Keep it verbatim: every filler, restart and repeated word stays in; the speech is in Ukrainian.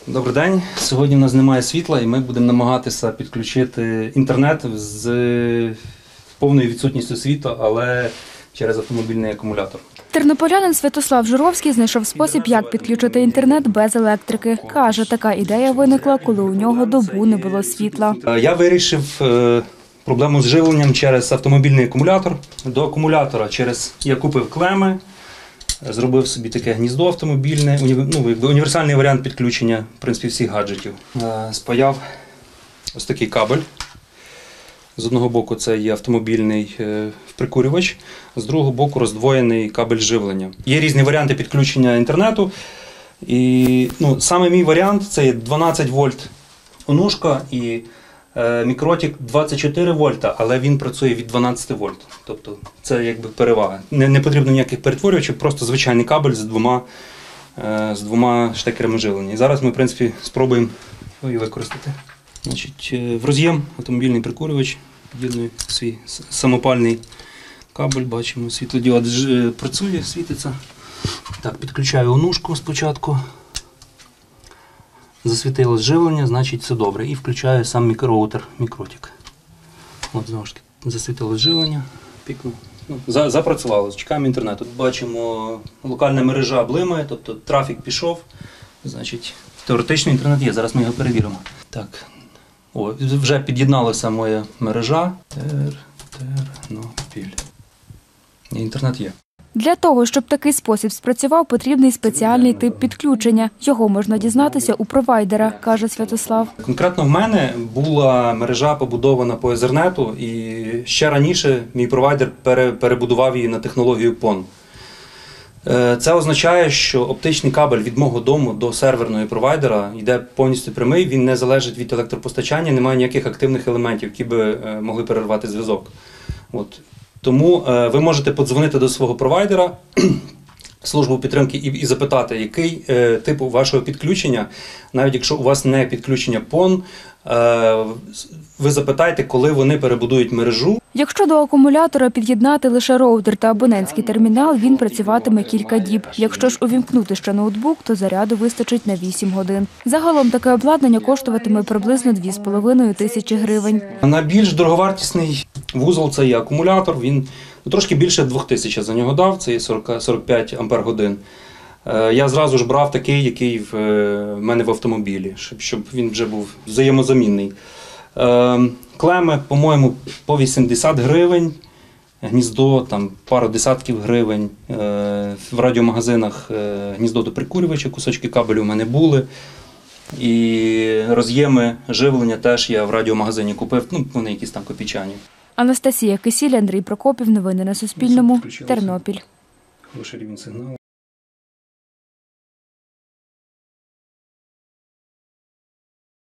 Добрий день. Сьогодні в нас немає світла і ми будемо намагатися підключити інтернет з повною відсутністю світла, але через автомобільний акумулятор. Тернополянин Святослав Журовський знайшов спосіб, як підключити інтернет без електрики. Каже, така ідея виникла, коли у нього добу не було світла. Я вирішив проблему з живленням через автомобільний акумулятор. До акумулятора через я купив клеми, зробив собі таке гніздо автомобільне, ну, якби універсальний варіант підключення, в принципі, всіх гаджетів. Спаяв ось такий кабель. З одного боку це є автомобільний прикурювач, з другого боку роздвоєний кабель живлення. Є різні варіанти підключення інтернету. І, ну, саме мій варіант – це є дванадцять вольт онушка і е, мікротік двадцять чотири вольта, але він працює від дванадцяти вольт. Тобто це якби перевага. Не, не потрібно ніяких перетворювачів, просто звичайний кабель з двома, е, з двома штекерами живлення. І зараз ми, в принципі, спробуємо його використати. Значить, в роз'єм автомобільний прикурювач, під'єдную свій самопальний кабель, бачимо, світлодіод працює, світиться. Так, підключаю онушку спочатку, засвітилось живлення, значить все добре. І включаю сам мікророутер, мікротік. От, знову ж таки, засвітилось живлення, пікнув. Ну, за, запрацювало, чекаємо інтернету. Тут бачимо, локальна мережа блимає, тобто трафік пішов, значить теоретично інтернет є, зараз ми його перевіримо. Так. О, вже під'єдналася моя мережа. Тернопіль. Інтернет є. Для того, щоб такий спосіб спрацював, потрібний спеціальний тип підключення. Його можна дізнатися у провайдера, каже Святослав. Конкретно в мене була мережа побудована по Ethernet, і ще раніше мій провайдер перебудував її на технологію пон. Це означає, що оптичний кабель від мого дому до серверної провайдера йде повністю прямий, він не залежить від електропостачання, немає ніяких активних елементів, які би могли перервати зв'язок. От. Тому е, ви можете подзвонити до свого провайдера, службу підтримки, і, і запитати, який е, тип вашого підключення, навіть якщо у вас не підключення пон, е, ви запитайте, коли вони перебудують мережу. Якщо до акумулятора під'єднати лише роутер та абонентський термінал, він працюватиме кілька діб. Якщо ж увімкнути ще ноутбук, то заряду вистачить на вісім годин. Загалом таке обладнання коштуватиме приблизно дві з половиною тисячі гривень. Найбільш дороговартісний вузол – це є акумулятор, він трошки більше двох тисяч за нього дав, це є сорок, сорок п'ять ампер-годин. Я зразу ж брав такий, який в мене в автомобілі, щоб, щоб він вже був взаємозамінний. Клеми, по-моєму, по вісімдесят гривень, гніздо там пару десятків гривень. В радіомагазинах гніздо до прикурювача, кусочки кабелю у мене були. І роз'єми живлення теж я в радіомагазині купив, ну, вони якісь там копійчані. Анастасія Кисіль, Андрій Прокопів. Новини на Суспільному. Тернопіль. Хороший рівень сигналу.